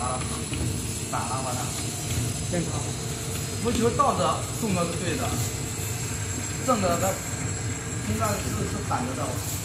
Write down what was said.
它反了，把它正常。 足球倒着送的是对的，正的它应该是反着的。